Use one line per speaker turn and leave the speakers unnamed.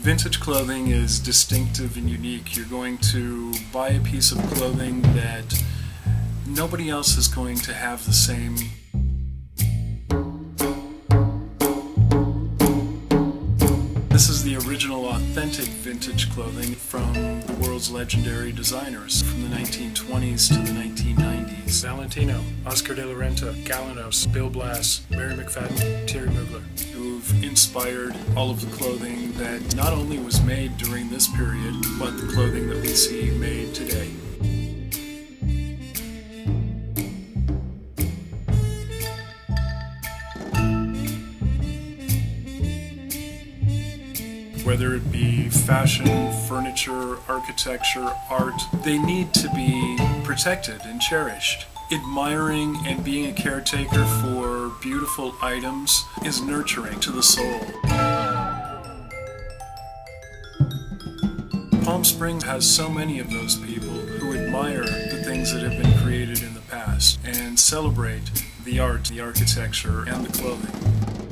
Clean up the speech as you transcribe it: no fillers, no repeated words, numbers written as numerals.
Vintage clothing is distinctive and unique. You're going to buy a piece of clothing that nobody else is going to have the same. This is the original authentic vintage clothing from the world's legendary designers from the 1920s to the 1990s.
Valentino, Oscar de la Renta, Galanos, Bill Blass, Mary McFadden, Thierry Mugler,
who've inspired all of the clothing that not only was made during this period, but the clothing that we see made today. Whether it be fashion, furniture, architecture, art, they need to be protected and cherished. Admiring and being a caretaker for beautiful items is nurturing to the soul. Palm Springs has so many of those people who admire the things that have been created in the past and celebrate the art, the architecture, and the clothing.